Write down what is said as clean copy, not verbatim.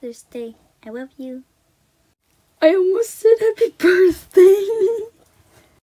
Father's Day. I love you. I almost said happy birthday.